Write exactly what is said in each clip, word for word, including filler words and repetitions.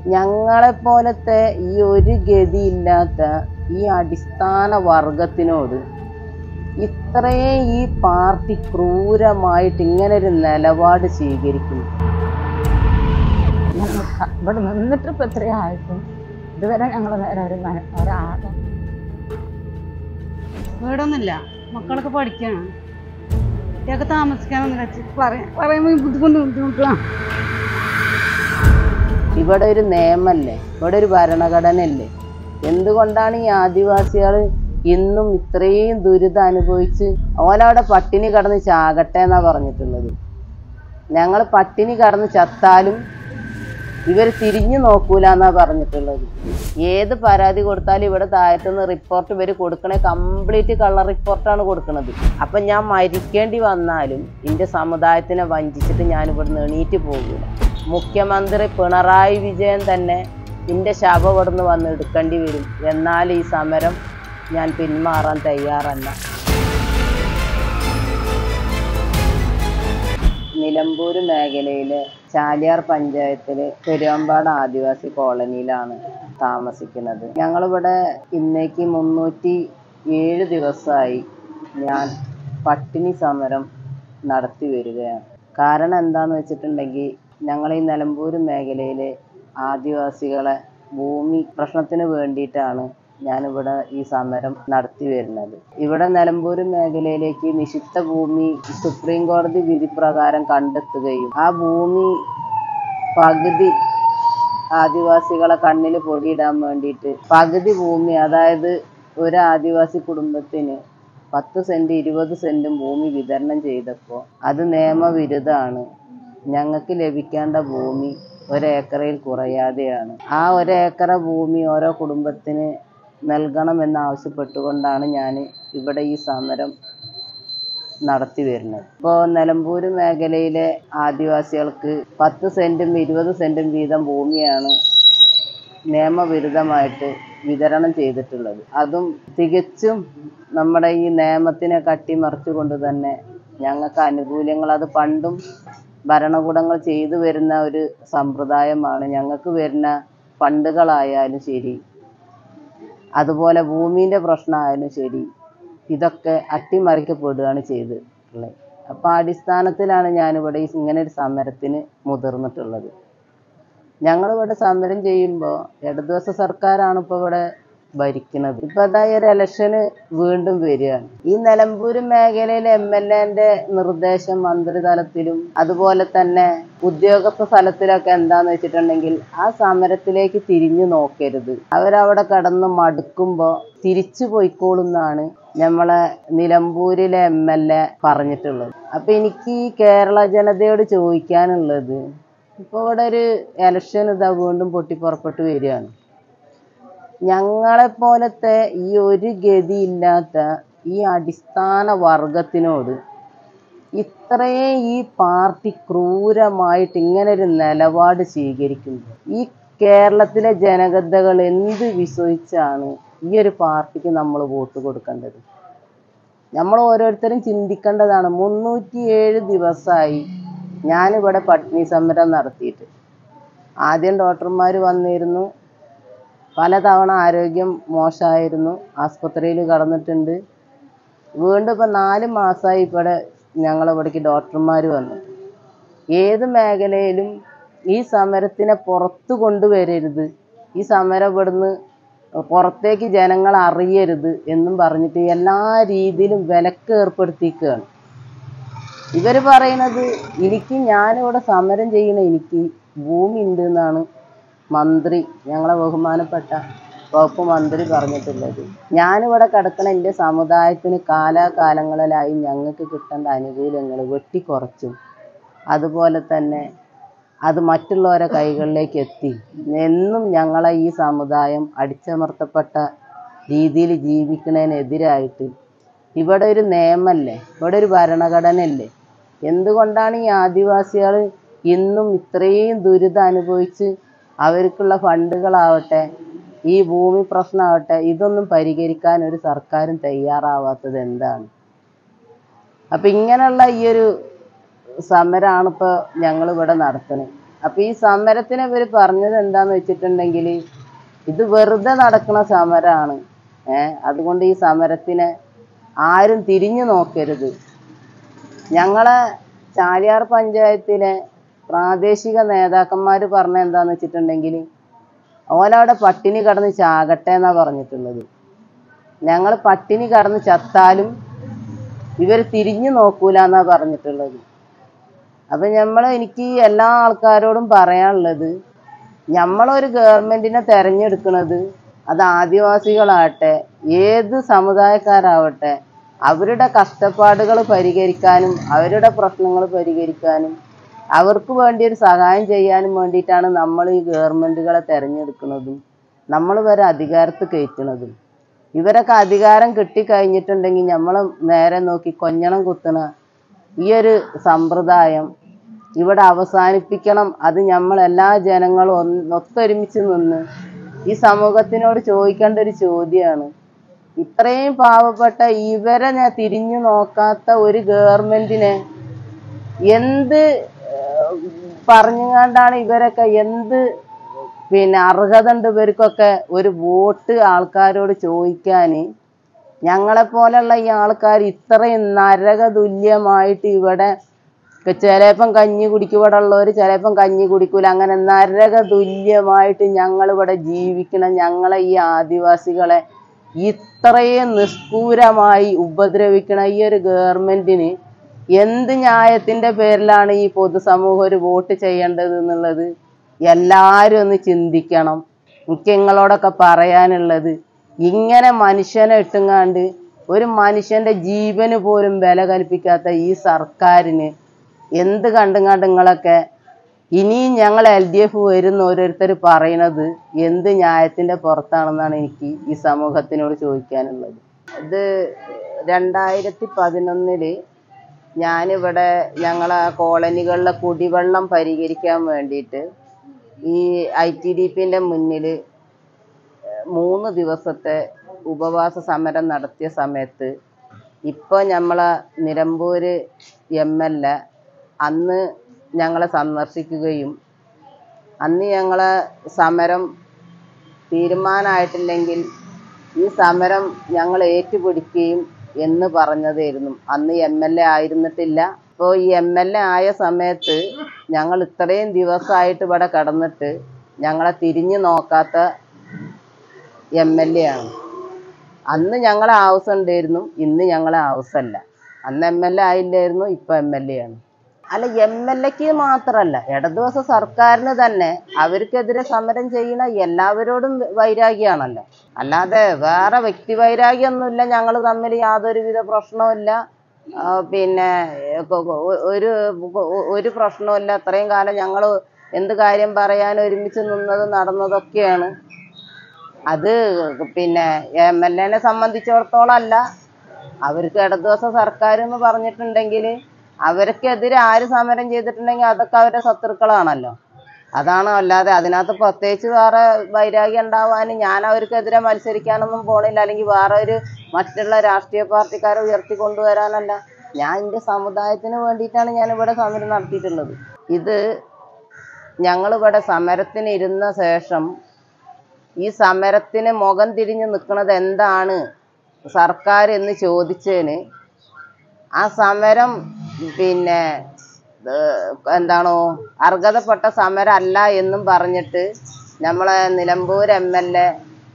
ഞങ്ങളെപ്പോലത്തെ ഈ ഒരു ഗതിയില്ലാത്ത ഈ അടിസ്ഥാന വർഗത്തിനോട് ഇത്രയും ഈ പാർട്ടി ക്രൂരമായിട്ട് ഇങ്ങനെ ഒരു നിലപാട് സ്വീകരിക്കുന്നു. ഇവിടെ നിന്നിട്ട് ഇപ്പം എത്രയായിട്ടും ഇതുവരെ ഞങ്ങൾ നേരെ ഒരു ഒരാളെ വീടൊന്നുമില്ല, മക്കളൊക്കെ പഠിക്കാനാണ്, കുട്ടിയൊക്കെ താമസിക്കാനൊന്നുമില്ല. പറയാൻ പറയുമ്പോൾ ബുദ്ധിമുട്ട് ബുദ്ധിമുട്ടാണ്. ഇവിടെ ഒരു നിയമല്ലേ, ഇവിടെ ഒരു ഭരണഘടനയല്ലേ? എന്തുകൊണ്ടാണ് ഈ ആദിവാസികൾ ഇന്നും ഇത്രയും ദുരിതം അനുഭവിച്ച് ഓലവിടെ പട്ടിണി കടന്ന് ചാകട്ടെ എന്നാ പറഞ്ഞിട്ടുള്ളത്? ഞങ്ങൾ പട്ടിണി കടന്ന് ചത്താലും ഇവർ തിരിഞ്ഞു നോക്കൂല എന്നാ പറഞ്ഞിട്ടുള്ളത്. ഏത് പരാതി കൊടുത്താലും ഇവിടെ താഴത്തുനിന്ന് റിപ്പോർട്ട് ഇവർ കൊടുക്കണേ കംപ്ലീറ്റ് കളർ റിപ്പോർട്ടാണ് കൊടുക്കുന്നത്. അപ്പം ഞാൻ മരിക്കേണ്ടി വന്നാലും എൻ്റെ സമുദായത്തിനെ വഞ്ചിച്ചിട്ട് ഞാൻ ഇവിടുന്ന് എണീറ്റ് പോകില്ല. മുഖ്യമന്ത്രി പിണറായി വിജയൻ തന്നെ എൻ്റെ ശവം ഇവിടുന്ന് വന്ന് എടുക്കേണ്ടി വരും. എന്നാൽ ഈ സമരം ഞാൻ പിന്മാറാൻ തയ്യാറല്ല. നിലമ്പൂർ മേഖലയിലെ ചാലിയാർ പഞ്ചായത്തിലെ പെരുവമ്പാട് ആദിവാസി കോളനിയിലാണ് താമസിക്കുന്നത്. ഞങ്ങളിവിടെ ഇന്നേക്ക് മുന്നൂറ്റി ഏഴ് ദിവസമായി ഞാൻ പട്ടിണി സമരം നടത്തി വരികയാണ്. കാരണം എന്താണെന്ന് വെച്ചിട്ടുണ്ടെങ്കിൽ ഞങ്ങൾ ഈ നിലമ്പൂർ മേഖലയിലെ ആദിവാസികളെ ഭൂമി പ്രശ്നത്തിന് വേണ്ടിയിട്ടാണ് ഞാനിവിടെ ഈ സമരം നടത്തി വരുന്നത്. ഇവിടെ നിലമ്പൂർ മേഖലയിലേക്ക് നിഷിദ്ധ ഭൂമി സുപ്രീം കോടതി വിധി പ്രകാരം കണ്ടെത്തുകയും ആ ഭൂമി പകുതി ആദിവാസികളെ കണ്ണിൽ പൊടിയിടാൻ വേണ്ടിയിട്ട് പകുതി ഭൂമി, അതായത് ഒരു ആദിവാസി കുടുംബത്തിന് പത്ത് സെന്റ് ഇരുപത് സെന്റും ഭൂമി വിതരണം ചെയ്തപ്പോൾ അത് നിയമവിരുദ്ധമാണ്. ഞങ്ങൾക്ക് ലഭിക്കേണ്ട ഭൂമി ഒരേക്കറയിൽ കുറയാതെയാണ്. ആ ഒരേക്കറ ഭൂമി ഓരോ കുടുംബത്തിന് നൽകണമെന്നാവശ്യപ്പെട്ടുകൊണ്ടാണ് ഞാൻ ഇവിടെ ഈ സമരം നടത്തി വരുന്നത്. ഇപ്പോൾ നിലമ്പൂർ മേഖലയിലെ ആദിവാസികൾക്ക് പത്ത് സെന്റും ഇരുപത് സെന്റും വീതം ഭൂമിയാണ് നിയമവിരുദ്ധമായിട്ട് വിതരണം ചെയ്തിട്ടുള്ളത്. അതും തികച്ചും നമ്മുടെ ഈ നിയമത്തിനെ കട്ടിമറിച്ചുകൊണ്ട് തന്നെ ഞങ്ങൾക്ക് ആനുകൂല്യങ്ങൾ, അത് പണ്ടും ഭരണകൂടങ്ങൾ ചെയ്തു വരുന്ന ഒരു സമ്പ്രദായമാണ്. ഞങ്ങൾക്ക് വരുന്ന ഫണ്ടുകളായാലും ശരി, അതുപോലെ ഭൂമിൻ്റെ പ്രശ്നമായാലും ശരി, ഇതൊക്കെ അട്ടിമറിക്കപ്പെടുകയാണ് ചെയ്തിട്ടുള്ളത്. അപ്പോൾ ആ അടിസ്ഥാനത്തിലാണ് ഞാനിവിടെ ഇങ്ങനെ ഒരു സമരത്തിന് മുതിർന്നിട്ടുള്ളത്. ഞങ്ങളിവിടെ സമരം ചെയ്യുമ്പോൾ ഇടതുപക്ഷ സർക്കാരാണ് ഇപ്പോൾ ഇവിടെ ഭരിക്കുന്നത്. ഇപ്പം അതായത് ഒരു ഇലക്ഷന് വീണ്ടും വരികയാണ്. ഈ നിലമ്പൂർ മേഖലയിലെ എം എൽ എന്റെ നിർദ്ദേശം മന്ത്രിതലത്തിലും അതുപോലെ തന്നെ ഉദ്യോഗസ്ഥ സ്ഥലത്തിലൊക്കെ എന്താന്ന് വെച്ചിട്ടുണ്ടെങ്കിൽ ആ സമരത്തിലേക്ക് തിരിഞ്ഞു നോക്കരുത്, അവരവിടെ കടന്ന് മടുക്കുമ്പോൾ തിരിച്ചു പോയിക്കോളുന്നാണ് നമ്മളെ നിലമ്പൂരിലെ എം എൽ എ പറഞ്ഞിട്ടുള്ളത്. അപ്പൊ എനിക്ക് ഈ കേരള ജനതയോട് ചോദിക്കാനുള്ളത്, ഇപ്പോൾ ഇവിടെ ഒരു ഇലക്ഷൻ ഇതാ വീണ്ടും പൊട്ടിപ്പുറപ്പെട്ട് വരികയാണ്. ഞങ്ങളെപ്പോലത്തെ ഈ ഒരു ഗതിയില്ലാത്ത ഈ അടിസ്ഥാന വർഗത്തിനോട് ഇത്രയും ഈ പാർട്ടി ക്രൂരമായിട്ട് ഇങ്ങനെ ഒരു നിലപാട് സ്വീകരിക്കുന്നത്, ഈ കേരളത്തിലെ ജനഗതകൾ എന്ത് വിശ്വസിച്ചാണ് ഈ ഒരു പാർട്ടിക്ക് നമ്മൾ വോട്ട് കൊടുക്കേണ്ടത്? നമ്മൾ ഓരോരുത്തരും ചിന്തിക്കേണ്ടതാണ്. മുന്നൂറ്റി ഏഴ് ദിവസമായി ഞാനിവിടെ പട്ടിണി സമരം നടത്തിയിട്ട്. ആദ്യം ഡോക്ടർമാർ വന്നിരുന്നു, പലതവണ ആരോഗ്യം മോശമായിരുന്നു, ആസ്പത്രിയിൽ കടന്നിട്ടുണ്ട്. വീണ്ടും ഇപ്പം നാല് മാസമായി ഇവിടെ ഞങ്ങളിവിടേക്ക് ഡോക്ടർമാർ വന്നു. ഏത് മേഖലയിലും ഈ സമരത്തിനെ പുറത്തു കൊണ്ടുവരരുത്, ഈ സമരം ഇവിടുന്ന് പുറത്തേക്ക് ജനങ്ങൾ അറിയരുത് എന്നും പറഞ്ഞിട്ട് എല്ലാ രീതിയിലും വിലക്ക് ഏർപ്പെടുത്തിയിരിക്കുകയാണ്. ഇവർ പറയുന്നത് എനിക്ക് ഞാനിവിടെ സമരം ചെയ്യണ എനിക്ക് ഭൂമി ഉണ്ട് എന്നാണ് മന്ത്രി, ഞങ്ങളെ ബഹുമാനപ്പെട്ട വകുപ്പ് മന്ത്രി പറഞ്ഞിട്ടുള്ളത്. ഞാനിവിടെ കിടക്കണ എൻ്റെ സമുദായത്തിന് കാലാകാലങ്ങളിലായി ഞങ്ങൾക്ക് കിട്ടേണ്ട ആനുകൂല്യങ്ങൾ വെട്ടിക്കുറച്ചും അതുപോലെ തന്നെ അത് മറ്റുള്ളവരെ കൈകളിലേക്ക് എത്തി എന്നും ഞങ്ങളെ ഈ സമുദായം അടിച്ചമർത്തപ്പെട്ട രീതിയിൽ ജീവിക്കുന്നതിനെതിരായിട്ട് ഇവിടെ ഒരു നിയമല്ലേ, ഇവിടെ ഒരു ഭരണഘടനയല്ലേ? എന്തുകൊണ്ടാണ് ഈ ആദിവാസികൾ ഇന്നും ഇത്രയും ദുരിതം അനുഭവിച്ച് അവർക്കുള്ള ഫണ്ടുകളാവട്ടെ ഈ ഭൂമി പ്രശ്നമാവട്ടെ ഇതൊന്നും പരിഹരിക്കാൻ ഒരു സർക്കാരും തയ്യാറാവാത്തത് എന്താണ്? അപ്പം ഇങ്ങനെയുള്ള ഈ ഒരു സമരമാണ് ഇപ്പോൾ ഞങ്ങളിവിടെ നടത്തുന്നത്. അപ്പൊ ഈ സമരത്തിന് ഇവർ പറഞ്ഞത് എന്താന്ന് വെച്ചിട്ടുണ്ടെങ്കിൽ ഇത് വെറുതെ നടക്കുന്ന സമരമാണ്. ഏഹ് അതുകൊണ്ട് ഈ സമരത്തിനെ ആരും തിരിഞ്ഞു നോക്കരുത്. ഞങ്ങളെ ചാലിയാർ പഞ്ചായത്തിലെ പ്രാദേശിക നേതാക്കന്മാർ പറഞ്ഞ എന്താന്ന് വെച്ചിട്ടുണ്ടെങ്കിൽ ഓലവിടെ പട്ടിണി കടന്ന് ചാകട്ടെ എന്നാ പറഞ്ഞിട്ടുള്ളത്. ഞങ്ങൾ പട്ടിണി കടന്ന് ചത്താലും ഇവർ തിരിഞ്ഞു നോക്കൂല എന്നാ പറഞ്ഞിട്ടുള്ളത്. അപ്പം നമ്മൾ എനിക്ക് എല്ലാ ആൾക്കാരോടും പറയാനുള്ളത്, നമ്മളൊരു ഗവൺമെൻറ്റിനെ തിരഞ്ഞെടുക്കുന്നത് അത് ആദിവാസികളാവട്ടെ ഏത് സമുദായക്കാരാവട്ടെ അവരുടെ കഷ്ടപ്പാടുകൾ പരിഹരിക്കാനും അവരുടെ പ്രശ്നങ്ങൾ പരിഹരിക്കാനും അവർക്ക് വേണ്ടി ഒരു സഹായം ചെയ്യാനും വേണ്ടിയിട്ടാണ് നമ്മൾ ഈ ഗവൺമെൻറ്റുകളെ തിരഞ്ഞെടുക്കുന്നതും നമ്മൾ വരെ അധികാരത്ത് കയറ്റുന്നതും. ഇവരൊക്കെ അധികാരം കിട്ടിക്കഴിഞ്ഞിട്ടുണ്ടെങ്കിൽ നമ്മൾ നേരെ നോക്കി കൊഞ്ഞണം കുത്തുന്ന ഈ ഒരു സമ്പ്രദായം ഇവിടെ അവസാനിപ്പിക്കണം. അത് നമ്മൾ എല്ലാ ജനങ്ങളും ഒന്ന് ഒത്തൊരുമിച്ച് നിന്ന് ഈ സമൂഹത്തിനോട് ചോദിക്കേണ്ട ഒരു ചോദ്യമാണ്. ഇത്രയും പാവപ്പെട്ട ഇവരെ ഞാൻ തിരിഞ്ഞു നോക്കാത്ത ഒരു ഗവൺമെൻറ്റിനെ എന്ത് പറഞ്ഞുകൊണ്ടാണ് ഇവരൊക്കെ എന്ത് പിന്നെ അർഹത ഉണ്ട് ഇവർക്കൊക്കെ ഒരു വോട്ട് ആൾക്കാരോട് ചോദിക്കാൻ? ഞങ്ങളെപ്പോലെയുള്ള ഈ ആൾക്കാർ ഇത്രയും നരക തുല്യമായിട്ട് ഇവിടെ ചിലപ്പം കഞ്ഞി കുടിക്കും, ഇവിടെ ഉള്ളവർ ചിലപ്പം കഞ്ഞി കുടിക്കൂല, അങ്ങനെ നരക തുല്യമായിട്ട് ഞങ്ങളിവിടെ ജീവിക്കണം. ഞങ്ങളെ ഈ ആദിവാസികളെ ഇത്രയും നിഷ്ഠൂരമായി ഉപദ്രവിക്കണ ഈ ഒരു ഗവൺമെൻറ്റിന് എന്ത് ന്യായത്തിൻ്റെ പേരിലാണ് ഈ പൊതുസമൂഹം ഒരു വോട്ട് ചെയ്യേണ്ടത് എന്നുള്ളത് എല്ലാവരും ഒന്ന് ചിന്തിക്കണം. എനിക്ക് നിങ്ങളോടൊക്കെ പറയാനുള്ളത്, ഇങ്ങനെ മനുഷ്യനെ ഇട്ടുങ്ങാണ്ട് ഒരു മനുഷ്യൻ്റെ ജീവന് പോലും വില കൽപ്പിക്കാത്ത ഈ സർക്കാരിന് എന്ത് കണ്ടുങ്ങാണ്ട് നിങ്ങളൊക്കെ ഇനിയും ഞങ്ങൾ എൽ ഡി എഫ് വരുന്ന ഓരോരുത്തർ പറയണത് എന്ത് ന്യായത്തിൻ്റെ പുറത്താണെന്നാണ് എനിക്ക് ഈ സമൂഹത്തിനോട് ചോദിക്കാനുള്ളത്. ഇത് രണ്ടായിരത്തി പതിനൊന്നില് ഞാനിവിടെ ഞങ്ങളെ കോളനികളിലെ കുടിവെള്ളം പരിഹരിക്കാൻ വേണ്ടിയിട്ട് ഈ ഐ ടി ഡി പിൻ്റെ മുന്നിൽ മൂന്ന് ദിവസത്തെ ഉപവാസ സമരം നടത്തിയ സമയത്ത് ഇപ്പോൾ നമ്മളെ നിലമ്പൂർ എം എൽ എ അന്ന് ഞങ്ങളെ സന്ദർശിക്കുകയും അന്ന് ഞങ്ങളെ സമരം തീരുമാനമായിട്ടില്ലെങ്കിൽ ഈ സമരം ഞങ്ങൾ ഏറ്റുപിടിക്കുകയും എന്ന് പറഞ്ഞതായിരുന്നു. അന്ന് എം എൽ എ ആയിരുന്നിട്ടില്ല. ഇപ്പോൾ ഈ എം എൽ എ ആയ സമയത്ത് ഞങ്ങൾ ഇത്രയും ദിവസമായിട്ട് ഇവിടെ കിടന്നിട്ട് ഞങ്ങളെ തിരിഞ്ഞു നോക്കാത്ത എം എൽ എ ആണ്. അന്ന് ഞങ്ങളെ ആവശ്യം ഉണ്ടായിരുന്നു, ഇന്ന് ഞങ്ങളെ ആവശ്യമല്ല. അന്ന് എം എൽ എ ആയില്ലായിരുന്നു, ഇപ്പം എം എൽ എ ആണ്. അല്ല, എം എൽ എക്ക് മാത്രമല്ല, ഇടതുപക്ഷ സർക്കാരിന് തന്നെ അവർക്കെതിരെ സമരം ചെയ്യുന്ന എല്ലാവരോടും വൈരാഗ്യമാണല്ലോ. അല്ലാതെ വേറെ വ്യക്തി വൈരാഗ്യമൊന്നുമില്ല. ഞങ്ങൾ തമ്മിൽ യാതൊരുവിധ പ്രശ്നവുമില്ല. പിന്നെ ഒരു ഒരു പ്രശ്നവുമില്ല. അത്രയും കാലം ഞങ്ങൾ എന്ത് കാര്യം പറയാൻ ഒരുമിച്ച് നിന്നത് നടന്നതൊക്കെയാണ്. അത് പിന്നെ എം എൽ എനെ സംബന്ധിച്ചിടത്തോളം അല്ല, അവർക്ക് ഇടതുപക്ഷ സർക്കാർ എന്ന് പറഞ്ഞിട്ടുണ്ടെങ്കിൽ അവർക്കെതിരെ ആര് സമരം ചെയ്തിട്ടുണ്ടെങ്കിൽ അതൊക്കെ അവരുടെ ശത്രുക്കളാണല്ലോ. അതാണ്. അല്ലാതെ അതിനകത്ത് പ്രത്യേകിച്ച് വേറെ വൈരാഗ്യം ഉണ്ടാവാൻ ഞാൻ അവർക്കെതിരെ മത്സരിക്കാനൊന്നും പോണില്ല, അല്ലെങ്കിൽ വേറെ ഒരു മറ്റുള്ള രാഷ്ട്രീയ പാർട്ടിക്കാരെ ഉയർത്തിക്കൊണ്ടുവരാനല്ല. ഞാൻ എൻ്റെ സമുദായത്തിന് വേണ്ടിയിട്ടാണ് ഞാനിവിടെ സമരം നടത്തിയിട്ടുള്ളത്. ഇത് ഞങ്ങളിവിടെ സമരത്തിന് ഇരുന്ന ശേഷം ഈ സമരത്തിന് മുഖം തിരിഞ്ഞ് നിൽക്കുന്നത് എന്താണ് സർക്കാർ എന്ന് ചോദിച്ചതിന് ആ സമരം പിന്നെ എന്താണോ അർഹതപ്പെട്ട സമരം അല്ല എന്നും പറഞ്ഞിട്ട് നമ്മളെ നിലമ്പൂർ എം എൽ എ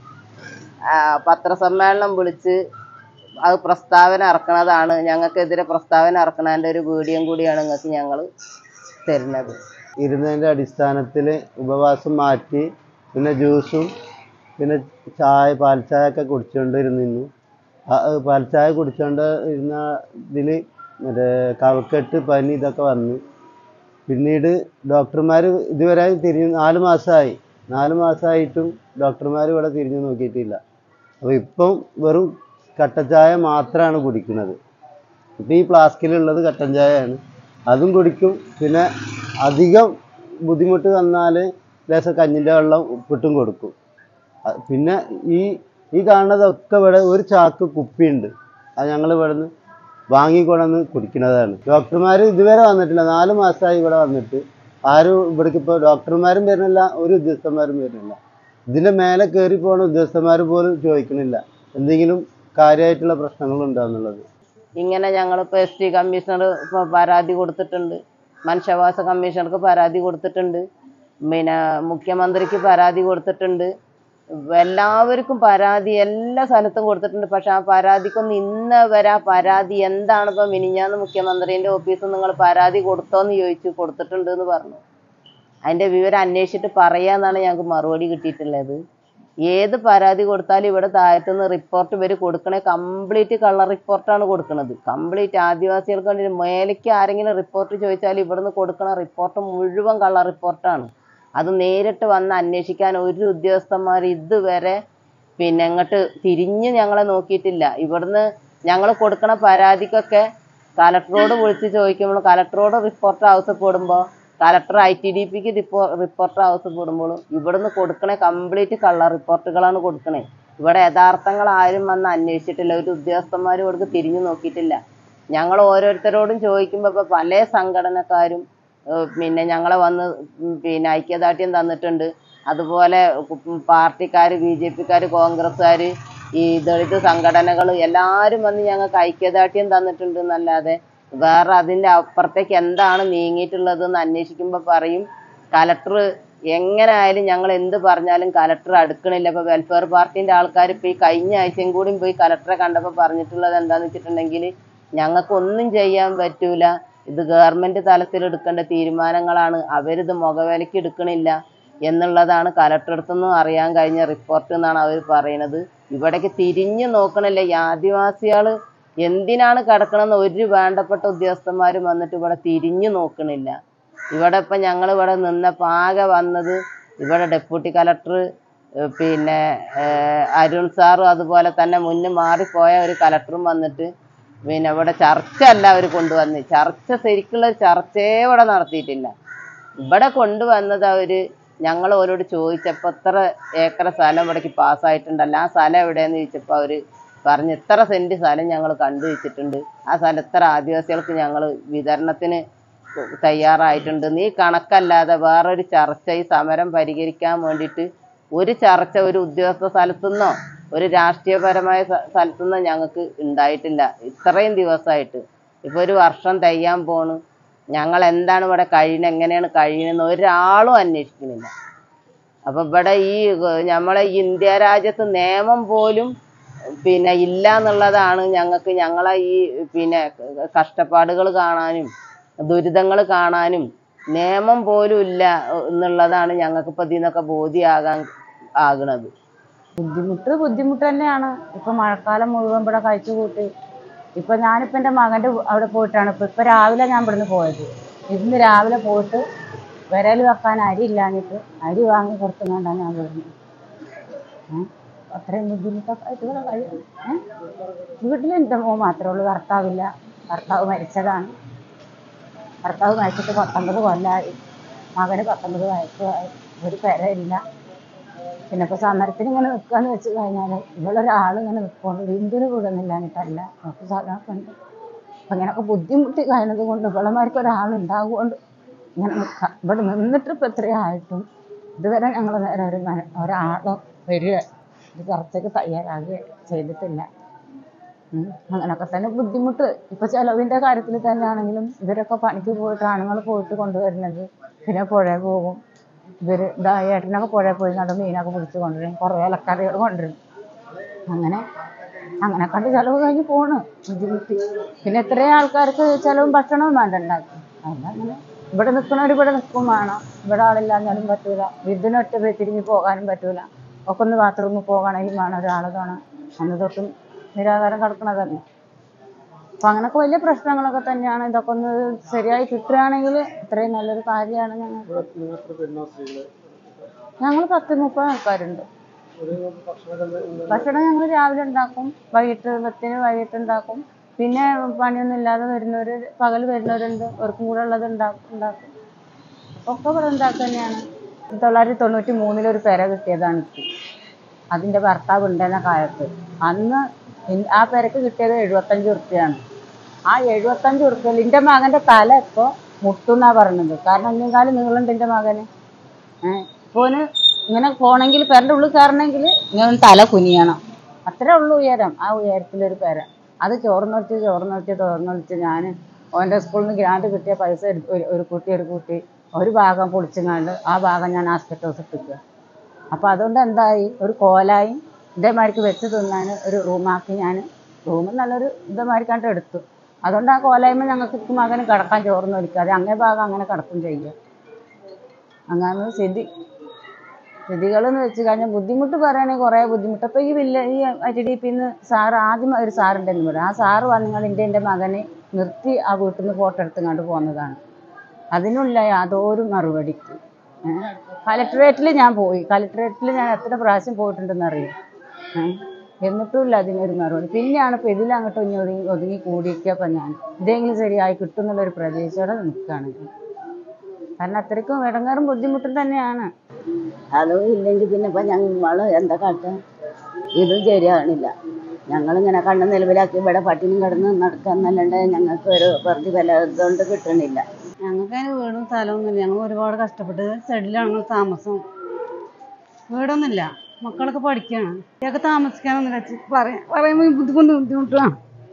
പത്രസമ്മേളനം വിളിച്ച് അത് പ്രസ്താവന ഇറക്കണതാണ്. ഞങ്ങൾക്കെതിരെ പ്രസ്താവന ഇറക്കണതിൻ്റെ ഒരു വീഡിയോയും കൂടിയാണ് നിങ്ങൾക്ക് ഞങ്ങൾ തരുന്നത്. ഇരുന്നതിൻ്റെ അടിസ്ഥാനത്തിൽ ഉപവാസം മാറ്റി പിന്നെ ജ്യൂസും പിന്നെ ചായ പാൽച്ചായ ഒക്കെ കുടിച്ചുകൊണ്ടിരുന്നു. പാൽച്ചായ കുടിച്ചുകൊണ്ട് ഇരുന്ന ഇതിൽ മറ്റേ കഫക്കെട്ട് പനി ഇതൊക്കെ വന്നു. പിന്നീട് ഡോക്ടർമാർ ഇതുവരെ തിരിഞ്ഞ് നാല് മാസമായി നാല് മാസമായിട്ടും ഡോക്ടർമാർ ഇവിടെ തിരിഞ്ഞു നോക്കിയിട്ടില്ല. അപ്പോൾ ഇപ്പം വെറും കട്ടൻ മാത്രമാണ് കുടിക്കുന്നത്. ഇപ്പം ഈ ഫ്ലാസ്കിലുള്ളത് കട്ടൻ ചായയാണ്, അതും കുടിക്കും. പിന്നെ അധികം ബുദ്ധിമുട്ട് വന്നാൽ ലേശം കഞ്ഞിൻ്റെ വെള്ളം ഉപ്പിട്ടും കൊടുക്കും. പിന്നെ ഈ ഈ കാണുന്നതൊക്കെ ഇവിടെ ഒരു ചാക്ക് കുപ്പിയുണ്ട്, അത് ഞങ്ങൾ ഇവിടെ നിന്ന് വാങ്ങിക്കൊണ്ടുവന്ന് കുടിക്കുന്നതാണ്. ഡോക്ടർമാർ ഇതുവരെ വന്നിട്ടില്ല, നാല് മാസമായി ഇവിടെ വന്നിട്ട് ആരും ഇവിടേക്ക് ഇപ്പോൾ ഡോക്ടർമാരും വരുന്നില്ല, ഒരു ഉദ്യോഗസ്ഥന്മാരും വരുന്നില്ല. ഇതിൻ്റെ മേലെ കയറി പോകുന്ന ഉദ്യോഗസ്ഥന്മാർ പോലും ചോദിക്കണില്ല എന്തെങ്കിലും കാര്യമായിട്ടുള്ള പ്രശ്നങ്ങളുണ്ടോ എന്നുള്ളത്. ഇങ്ങനെ ഞങ്ങളിപ്പോൾ എസ് ടി കമ്മീഷണർ ഇപ്പോൾ പരാതി കൊടുത്തിട്ടുണ്ട്, മനുഷ്യാവകാശ കമ്മീഷണർക്ക് പരാതി കൊടുത്തിട്ടുണ്ട്, പിന്നെ മുഖ്യമന്ത്രിക്ക് പരാതി കൊടുത്തിട്ടുണ്ട്, എല്ലാവർക്കും പരാതി എല്ലാ സ്ഥലത്തും കൊടുത്തിട്ടുണ്ട്. പക്ഷെ ആ പരാതിക്കൊന്നും ഇന്ന് വരെ ആ പരാതി എന്താണ് ഇപ്പം മിനിഞ്ഞാന്ന് മുഖ്യമന്ത്രിൻ്റെ ഓഫീസിൽ നിങ്ങൾ പരാതി കൊടുത്തോന്ന് ചോദിച്ചു, കൊടുത്തിട്ടുണ്ട് എന്ന് പറഞ്ഞു. അതിൻ്റെ വിവരം അന്വേഷിച്ചിട്ട് പറയാന്നാണ് ഞങ്ങൾക്ക് മറുപടി കിട്ടിയിട്ടുള്ളത്. ഏത് പരാതി കൊടുത്താലും ഇവിടെ താഴത്തുനിന്ന് റിപ്പോർട്ട് ഇവർ കൊടുക്കണേ കംപ്ലീറ്റ് കളർ റിപ്പോർട്ടാണ് കൊടുക്കുന്നത്. കംപ്ലീറ്റ് ആദിവാസികൾക്ക് വേണ്ടി മേലേക്ക് ആരെങ്കിലും റിപ്പോർട്ട് ചോദിച്ചാൽ ഇവിടുന്ന് കൊടുക്കണ റിപ്പോർട്ട് മുഴുവൻ കളർ റിപ്പോർട്ടാണ്. അത് നേരിട്ട് വന്ന് അന്വേഷിക്കാൻ ഒരു ഉദ്യോഗസ്ഥന്മാർ ഇതുവരെ പിന്നെ അങ്ങോട്ട് തിരിഞ്ഞ് ഞങ്ങളെ നോക്കിയിട്ടില്ല. ഇവിടുന്ന് ഞങ്ങൾ കൊടുക്കണ പരാതിക്കൊക്കെ കലക്ടറോട് വിളിച്ച് ചോദിക്കുമ്പോൾ കലക്ടറോട് റിപ്പോർട്ട് ആവശ്യപ്പെടുമ്പോൾ കലക്ടർ ഐ ടി ഡി പിക്ക് റിപ്പോ റിപ്പോർട്ട് ആവശ്യപ്പെടുമ്പോഴും ഇവിടുന്ന് കൊടുക്കണേ കംപ്ലീറ്റ് കള്ള റിപ്പോർട്ടുകളാണ് കൊടുക്കണേ. ഇവിടെ യഥാർത്ഥങ്ങൾ ആരും വന്ന് അന്വേഷിച്ചിട്ടില്ല, ഒരു ഉദ്യോഗസ്ഥന്മാരും ഇവിടേക്ക് തിരിഞ്ഞു നോക്കിയിട്ടില്ല. ഞങ്ങൾ ഓരോരുത്തരോടും ചോദിക്കുമ്പോൾ ഇപ്പോൾ പല സംഘടനക്കാരും പിന്നെ ഞങ്ങളെ വന്ന് പിന്നെ ഐക്യദാർഢ്യം തന്നിട്ടുണ്ട്. അതുപോലെ പാർട്ടിക്കാർ, ബി ജെ പിക്കാർ, കോൺഗ്രസ്സുകാർ, ഈ ദളിത് സംഘടനകൾ എല്ലാവരും വന്ന് ഞങ്ങൾക്ക് ഐക്യദാർഢ്യം തന്നിട്ടുണ്ട് എന്നല്ലാതെ വേറെ അതിൻ്റെ അപ്പുറത്തേക്ക് എന്താണ് നീങ്ങിയിട്ടുള്ളതെന്ന് അന്വേഷിക്കുമ്പോൾ പറയും കലക്ടർ എങ്ങനെ ആയാലും ഞങ്ങൾ എന്ത് പറഞ്ഞാലും കലക്ടർ അടുക്കണില്ല. ഇപ്പോൾ വെൽഫെയർ പാർട്ടീൻ്റെ ആൾക്കാർ ഇപ്പോൾ ഈ കഴിഞ്ഞ ആഴ്ചയും കൂടി പോയി കലക്ടറെ കണ്ടപ്പോൾ പറഞ്ഞിട്ടുള്ളത് എന്താണെന്ന് വെച്ചിട്ടുണ്ടെങ്കിൽ ഞങ്ങൾക്കൊന്നും ചെയ്യാൻ പറ്റൂല, ഇത് ഗവൺമെൻറ് തലത്തിൽ എടുക്കേണ്ട തീരുമാനങ്ങളാണ്, അവരിത് മുഖവിലയ്ക്ക് എടുക്കണില്ല എന്നുള്ളതാണ് കലക്ടർ അടുത്തൊന്നും അറിയാൻ കഴിഞ്ഞ റിപ്പോർട്ട് എന്നാണ് അവർ പറയുന്നത്. ഇവിടേക്ക് തിരിഞ്ഞു നോക്കണില്ല. ഈ ആദിവാസികൾ എന്തിനാണ് കിടക്കണമെന്ന് ഒരു വേണ്ടപ്പെട്ട ഉദ്യോഗസ്ഥന്മാരും വന്നിട്ട് ഇവിടെ തിരിഞ്ഞു നോക്കണില്ല. ഇവിടെ ഇപ്പം ഞങ്ങൾ ഇവിടെ നിന്നപ്പോൾ ആകെ വന്നത് ഇവിടെ ഡെപ്യൂട്ടി കലക്ടർ പിന്നെ അരുൺ സാറും അതുപോലെ തന്നെ മുന്നേ മാറിപ്പോയ ഒരു കലക്ടറും വന്നിട്ട് പിന്നെ ഇവിടെ ചർച്ച അല്ല അവർ കൊണ്ടുവന്ന്, ചർച്ച ശരിക്കുള്ള ചർച്ചയെ ഇവിടെ നടത്തിയിട്ടില്ല. ഇവിടെ കൊണ്ടുവന്നത് അവർ ഞങ്ങൾ അവരോട് ചോദിച്ചപ്പോൾ ഇത്ര ഏക്കർ സ്ഥലം ഇവിടേക്ക് പാസ്സായിട്ടുണ്ടല്ലോ, ആ സ്ഥലം എവിടെയെന്ന് ചോദിച്ചപ്പോൾ അവർ പറഞ്ഞ് ഇത്ര സെൻറ്റ് സ്ഥലം ഞങ്ങൾ കണ്ടു വെച്ചിട്ടുണ്ട്, ആ സ്ഥലം ഇത്ര ആദിവാസികൾക്ക് ഞങ്ങൾ വിതരണത്തിന് തയ്യാറായിട്ടുണ്ട്. നീ കണക്കല്ലാതെ വേറൊരു ചർച്ച ഈ സമരം പരിഹരിക്കാൻ വേണ്ടിയിട്ട് ഒരു ചർച്ച ഒരു ഉദ്യോഗസ്ഥ സ്ഥലത്തുനിന്നോ ഒരു രാഷ്ട്രീയപരമായ സ്ഥലത്തുനിന്നോ ഞങ്ങൾക്ക് ഉണ്ടായിട്ടില്ല ഇത്രയും ദിവസമായിട്ട്. ഇപ്പോൾ ഒരു വർഷം തികയാൻ പോണു. ഞങ്ങൾ എന്താണ് ഇവിടെ കഴിയുന്നത്, എങ്ങനെയാണ് കഴിയുന്നതെന്ന് ഒരാളും അന്വേഷിക്കുന്നില്ല. അപ്പം ഇവിടെ ഈ നമ്മളെ ഇന്ത്യ രാജ്യത്ത് നിയമം പോലും പിന്നെ ഇല്ല എന്നുള്ളതാണ് ഞങ്ങൾക്ക് ഞങ്ങളെ ഈ പിന്നെ കഷ്ടപ്പാടുകൾ കാണാനും ദുരിതങ്ങൾ കാണാനും നിയമം പോലും ഇല്ല എന്നുള്ളതാണ് ഞങ്ങൾക്ക് ഇപ്പം ഇതിൽ നിന്നൊക്കെ ബോധ്യമാകാൻ ആകണത്. ബുദ്ധിമുട്ട് ബുദ്ധിമുട്ട് തന്നെയാണ്. ഇപ്പം മഴക്കാലം മുഴുവൻ ഇവിടെ കഴിച്ചു കൂട്ടി. ഇപ്പം ഞാനിപ്പോൾ എൻ്റെ മകൻ്റെ അവിടെ പോയിട്ടാണ് ഇപ്പം ഇപ്പം രാവിലെ ഞാൻ ഇവിടുന്ന് പോയത്. ഇന്ന് രാവിലെ പോയിട്ട് വിരൽ വെക്കാൻ അരി ഇല്ലാഞ്ഞിട്ട് അരി വാങ്ങി കൊടുത്തുകൊണ്ടാണ് ഞാൻ വരുന്നത്. ഏഹ് അത്രയും ബുദ്ധിമുട്ടൊക്കെ ആയിട്ട് ഇവിടെ കഴിയും. ഏഹ് വീട്ടിൽ എൻ്റെ മോൻ മാത്രമേ ഉള്ളൂ, ഭർത്താവില്ല. ഭർത്താവ് മരിച്ചതാണ്. ഭർത്താവ് മരിച്ചിട്ട് പത്തൊമ്പത് കൊല്ലമായി. മകന് പത്തൊമ്പത് വയസ്സുമായി. ഒരു പെരയില്ല. പിന്നെ ഇപ്പോൾ സമരത്തിന് ഇങ്ങനെ നിൽക്കുകയെന്ന് വെച്ച് കഴിഞ്ഞാൽ ഇവളൊരാൾ ഇങ്ങനെ നിൽക്കുകൊണ്ട് വീടിന് കൂടുന്നില്ലാഞ്ഞിട്ടല്ല, നമുക്ക് സ്ഥലമൊക്കെ ഉണ്ട്. അപ്പം ഇങ്ങനെയൊക്കെ ബുദ്ധിമുട്ടി കഴിയുന്നത് കൊണ്ട് ഇവളമാർക്ക് ഒരാളുണ്ടാകുകൊണ്ട് ഇങ്ങനെ നിൽക്കാം. ഇവിടെ നിന്നിട്ട് ഇപ്പം എത്രയായിട്ടും ഇതുവരെ ഞങ്ങൾ നേരെ ഒരു ഒരാളോ വരിക ഇത് ചർച്ചയ്ക്ക് തയ്യാറാകുക ചെയ്തിട്ടില്ല. അങ്ങനെയൊക്കെ തന്നെ ബുദ്ധിമുട്ട്. ഇപ്പോൾ ചിലവിൻ്റെ കാര്യത്തിൽ തന്നെയാണെങ്കിലും ഇവരൊക്കെ പണിക്ക് പോയിട്ട് ആണുങ്ങൾ പോയിട്ട് കൊണ്ടുവരുന്നത്, പിന്നെ പുഴയിൽ പോകും ഇവർ. ഇതാ ഏട്ടനൊക്കെ പുഴയിൽ പോയി കണ്ട് മീനൊക്കെ പിടിച്ച് കൊണ്ടുവരും, കുറേ ഇലക്കറികൾ കൊണ്ടുവരും. അങ്ങനെ അങ്ങനെ കണ്ട് ചിലവ് കഴിഞ്ഞ് പോണ് ബുദ്ധിമുട്ടി. പിന്നെ ഇത്രയും ആൾക്കാർക്ക് ചിലവും ഭക്ഷണവും വേണ്ട ഉണ്ടാക്കും. അതങ്ങനെ ഇവിടെ നിൽക്കണവർ ഇവിടെ നിൽക്കും വേണം. ഇവിടെ ആളില്ലാഞ്ഞാലും പറ്റൂല, ഇതിനൊറ്റ തിരിഞ്ഞ് പോകാനും പറ്റൂല. ഒക്കെ ഒന്ന് ബാത്റൂമിൽ പോകണമെങ്കിലും വേണം ഒരാൾ കാണാൻ. അന്ന് തൊട്ടും നിരാകാരം കിടക്കണതല്ലേ. അപ്പം അങ്ങനെയൊക്കെ വലിയ പ്രശ്നങ്ങളൊക്കെ തന്നെയാണ്. ഇതൊക്കെ ഒന്ന് ശരിയായി കിട്ടുകയാണെങ്കിൽ അത്രയും നല്ലൊരു കാര്യമാണ്. ഞങ്ങൾ ഞങ്ങൾ പത്ത് മുപ്പത് ആൾക്കാരുണ്ട്. ഭക്ഷണം ഞങ്ങൾ രാവിലെ ഉണ്ടാക്കും, വൈകിട്ട് പത്തിന് വൈകിട്ട് ഉണ്ടാക്കും. പിന്നെ പണിയൊന്നും ഇല്ലാതെ വരുന്നവർ പകൽ വരുന്നവരുണ്ട്, അവർക്കും കൂടെ ഉള്ളത് ഉണ്ടാക്കും ഉണ്ടാക്കും ഒക്കെ ഇവിടെ ഉണ്ടാക്കുക തന്നെയാണ്. തൊള്ളായിരത്തി തൊണ്ണൂറ്റി മൂന്നിലൊരു പെര കിട്ടിയതാണ് എനിക്ക്. അതിൻ്റെ ഭർത്താവ് ഉണ്ടെന്ന കാലത്ത് അന്ന് ആ പെരക്ക് കിട്ടിയത് എഴുപത്തഞ്ച് ഉറുപ്പ്യാണ്. ആ എഴുപത്തഞ്ച് ഉറുപ്പ്യയിൽ എൻ്റെ മകൻ്റെ തല ഇപ്പോൾ മുട്ടുന്നാ പറഞ്ഞത്. കാരണം എന്നെക്കാളും നീളുണ്ട് എൻ്റെ മകന്. ഏഹ് ഇപ്പോന് ഇങ്ങനെ പോണെങ്കിൽ പെരൻ്റെ ഉള്ളിൽ കയറണമെങ്കിൽ ഇങ്ങനെ തല കുനിയണം. അത്രേ ഉള്ളൂ ഉയരം. ആ ഉയരത്തിലൊരു പെര. അത് ചോർന്നൊളിച്ച് ചോർന്നൊളിച്ച് ചോർന്നൊളിച്ച് ഞാൻ ഓൻ്റെ സ്കൂളിൽ നിന്ന് ഗ്രാൻഡ് കിട്ടിയ പൈസ എടുത്ത് ഒരു ഒരു കൂട്ടി ഒരു കൂട്ടി ഒരു ഭാഗം പൊളിച്ചങ്ങാണ്ട് ആ ഭാഗം ഞാൻ ആസ്പെറ്റ് ഹൗസ് ഇട്ടിക്കുക. അപ്പോൾ അതുകൊണ്ട് എന്തായി, ഒരു കോലായി ഇതേമാതിരിക്ക് വെച്ച് തിന്നാൻ ഒരു റൂമാക്കി ഞാൻ റൂമിൽ നല്ലൊരു ഇതേമാതിരിക്കാണ്ട് എടുത്തു. അതുകൊണ്ട് ആ കോലായ്മ ഞങ്ങൾക്ക് മകന് കിടക്കാൻ ചോർന്നൊലിക്കാതെ അങ്ങേ ഭാഗം അങ്ങനെ കിടക്കും ചെയ്യുക. അങ്ങനെ സ്ഥിതി സ്ഥിതികളെന്ന് വെച്ച് കഴിഞ്ഞാൽ ബുദ്ധിമുട്ട് പറയുകയാണെങ്കിൽ കുറേ ബുദ്ധിമുട്ട്. അപ്പോൾ ഈ വില്ല ഈ എച്ച് ഡി പിന്ന് സാറ് ആദ്യം ഒരു സാറുണ്ടെന്ന് പറയും. ആ സാറ് വന്നുകൊണ്ട് എൻ്റെ എൻ്റെ മകനെ നിർത്തി ആ വീട്ടിൽ നിന്ന് ഫോട്ടോ എടുത്തുകൊണ്ട് പോകുന്നതാണ്. അതിനുള്ള യാതൊരു മറുപടിക്ക് കലക്ടറേറ്റിൽ ഞാൻ പോയി. കലക്ടറേറ്റിൽ ഞാൻ എത്ര പ്രാവശ്യം പോയിട്ടുണ്ടെന്ന് അറിയാം. എന്നിട്ടുമില്ല അതിനൊരു മറുപടി. പിന്നെയാണ് ഇപ്പോൾ ഇതിലങ്ങോട്ട് ഇനി ഒതുങ്ങി ഒതുങ്ങി കൂടിയിരിക്കപ്പോൾ ഞാൻ ഇതെങ്കിലും ശരിയായി കിട്ടും എന്നുള്ളൊരു പ്രതീക്ഷയോടെ നിൽക്കുകയാണ്. കാരണം അത്രയ്ക്കും ഇടങ്ങേറും ബുദ്ധിമുട്ടും തന്നെയാണ്. അതും ഇല്ലെങ്കിൽ പിന്നെ ഇപ്പം ഞങ്ങൾ എന്താ കാട്ടുക? ഇതും ശരിയാകണില്ല. ഞങ്ങളിങ്ങനെ കണ്ണ് നിലവിലാക്കി ഇവിടെ പട്ടിണിയും കിടന്ന് നടക്കാന്നല്ലാണ്ട് ഞങ്ങൾക്ക് ഒരു പ്രതിഫലം ഇതുകൊണ്ട് കിട്ടണില്ല. ഞങ്ങൾക്ക് അതിന് വീടും സ്ഥലമൊന്നുമില്ല. ഞങ്ങൾ ഒരുപാട് കഷ്ടപ്പെട്ട് ഷെഡിലാണ് ഞങ്ങൾ താമസം. വീടൊന്നുമില്ല. മക്കളൊക്കെ പഠിക്കുകയാണ്. ഇതൊക്കെ താമസിക്കാനൊന്നുമില്ല. പറയാം പറയുമ്പോൾ ബുദ്ധിമുട്ട് ബുദ്ധിമുട്ടാണ്.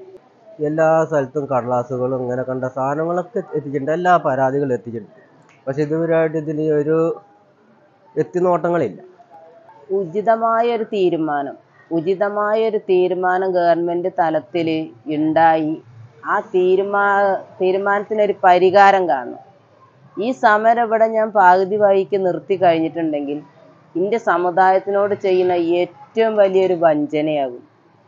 എല്ലാ സ്ഥലത്തും കടലാസുകളും ഇങ്ങനെ കണ്ട സാധനങ്ങളൊക്കെ എത്തിച്ചിട്ടുണ്ട്. എല്ലാ പരാതികളും എത്തിച്ചിട്ടുണ്ട്. പക്ഷെ ഇതുവരെയായിട്ട് ഇതിന് ഒരു എത്തിനോട്ടങ്ങളില്ല. ഉചിതമായൊരു തീരുമാനം ഉചിതമായൊരു തീരുമാനം ഗവൺമെൻറ് തലത്തിൽ ഉണ്ടായി ആ തീരുമാ തീരുമാനത്തിനൊരു പരിഹാരം കാണണം. ഈ സമരം ഇവിടെ ഞാൻ പകുതി വഴിക്ക് നിർത്തി കഴിഞ്ഞിട്ടുണ്ടെങ്കിൽ എൻ്റെ സമുദായത്തിനോട് ചെയ്യുന്ന ഏറ്റവും വലിയൊരു വഞ്ചനയാകും.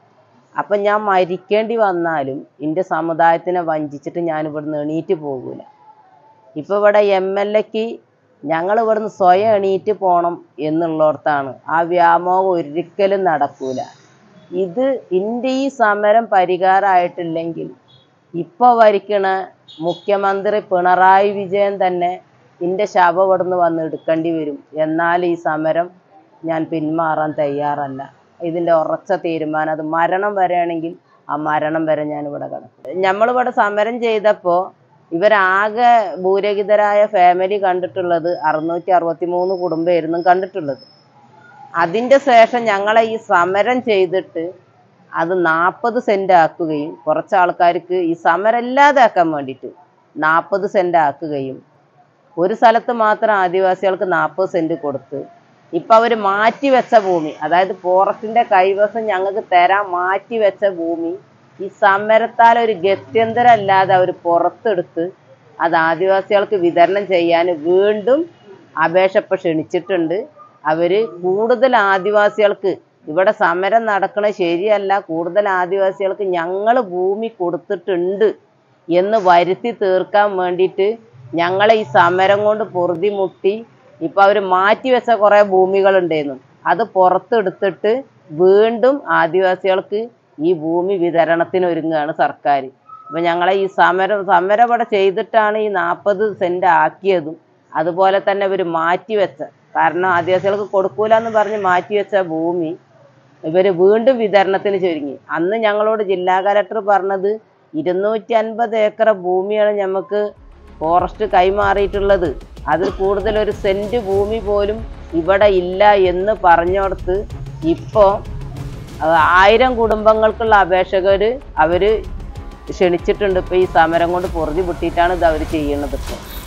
അപ്പം ഞാൻ മരിക്കേണ്ടി വന്നാലും എൻ്റെ സമുദായത്തിനെ വഞ്ചിച്ചിട്ട് ഞാൻ ഇവിടുന്ന് എണീറ്റ് പോകൂല. ഇപ്പോൾ ഇവിടെ എം എൽ എക്ക് ഞങ്ങൾ ഇവിടുന്ന് സ്വയം എണീറ്റ് പോകണം എന്നുള്ളിടത്താണ്. ആ വ്യാമോഹം ഒരിക്കലും നടക്കൂല. ഇത് എൻ്റെ ഈ സമരം പരിഹാരമായിട്ടില്ലെങ്കിൽ ഇപ്പോൾ ഭരിക്കണ മുഖ്യമന്ത്രി പിണറായി വിജയൻ തന്നെ എൻ്റെ ശവം ഇവിടുന്ന് വന്ന് എടുക്കേണ്ടി വരും. എന്നാൽ ഈ സമരം ഞാൻ പിന്മാറാൻ തയ്യാറല്ല. ഇതിൻ്റെ ഉറച്ച തീരുമാനം അത് മരണം വരെയാണെങ്കിൽ ആ മരണം വരെ ഞാനിവിടെ കിടക്കും. നമ്മളിവിടെ സമരം ചെയ്തപ്പോൾ ഇവരാകെ ഭൂരഹിതരായ ഫാമിലി കണ്ടിട്ടുള്ളത് അറുന്നൂറ്റി അറുപത്തി മൂന്ന് കുടുംബമായിരുന്നു കണ്ടിട്ടുള്ളത്. അതിൻ്റെ ശേഷം ഞങ്ങളെ ഈ സമരം ചെയ്തിട്ട് അത് നാൽപ്പത് സെൻറ്റ് ആക്കുകയും കുറച്ച് ആൾക്കാർക്ക് ഈ സമരം ഇല്ലാതാക്കാൻ വേണ്ടിയിട്ട് നാൽപ്പത് സെൻറ്റ് ആക്കുകയും ഒരു സ്ഥലത്ത് മാത്രം ആദിവാസികൾക്ക് നാൽപ്പത് സെൻറ്റ് കൊടുത്ത് ഇപ്പം അവർ മാറ്റി വെച്ച ഭൂമി, അതായത് ഫോറസ്റ്റിൻ്റെ കൈവശം ഞങ്ങൾക്ക് തരാൻ മാറ്റി വെച്ച ഭൂമി ഈ സമരത്താൽ ഒരു ഗത്യന്തരമല്ലാതെ അവർ പുറത്തെടുത്ത് അത് ആദിവാസികൾക്ക് വിതരണം ചെയ്യാൻ വീണ്ടും അപേക്ഷ ക്ഷണിച്ചിട്ടുണ്ട്. അവർ കൂടുതൽ ആദിവാസികൾക്ക് ഇവിടെ സമരം നടക്കണത് ശരിയല്ല, കൂടുതൽ ആദിവാസികൾക്ക് ഞങ്ങൾ ഭൂമി കൊടുത്തിട്ടുണ്ട് എന്ന് വരുത്തി തീർക്കാൻ വേണ്ടിയിട്ട് ഞങ്ങളെ ഈ സമരം കൊണ്ട് പൊറുതിമുട്ടി ഇപ്പം അവർ മാറ്റി വെച്ച കുറേ ഭൂമികളുണ്ടായിരുന്നു അത് പുറത്തെടുത്തിട്ട് വീണ്ടും ആദിവാസികൾക്ക് ഈ ഭൂമി വിതരണത്തിന് ഒരുങ്ങുകയാണ് സർക്കാർ. അപ്പം ഞങ്ങളെ ഈ സമരം സമരം ഇവിടെ ചെയ്തിട്ടാണ് ഈ നാൽപ്പത് സെൻറ്റ് ആക്കിയതും അതുപോലെ തന്നെ ഇവർ മാറ്റിവെച്ച, കാരണം ആദിവാസികൾക്ക് കൊടുക്കൂല എന്ന് പറഞ്ഞ് മാറ്റിവെച്ച ഭൂമി ഇവർ വീണ്ടും വിതരണത്തിന് ചുരുങ്ങി. അന്ന് ഞങ്ങളോട് ജില്ലാ കലക്ടർ പറഞ്ഞത് ഇരുന്നൂറ്റി അൻപത് ഏക്കർ ഭൂമിയാണ് നമുക്ക് ഫോറസ്റ്റ് കൈമാറിയിട്ടുള്ളത്, അതിൽ കൂടുതൽ ഒരു സെൻറ്റ് ഭൂമി പോലും ഇവിടെ ഇല്ല എന്ന് പറഞ്ഞോടത്ത് ഇപ്പോൾ ആയിരം കുടുംബങ്ങൾക്കുള്ള അപേക്ഷകർ അവർ ക്ഷണിച്ചിട്ടുണ്ട്. ഇപ്പോൾ ഈ സമരം കൊണ്ട് പൊറുതി പൊട്ടിയിട്ടാണ് ഇത് അവർ ചെയ്യുന്നത്. ഇപ്പോൾ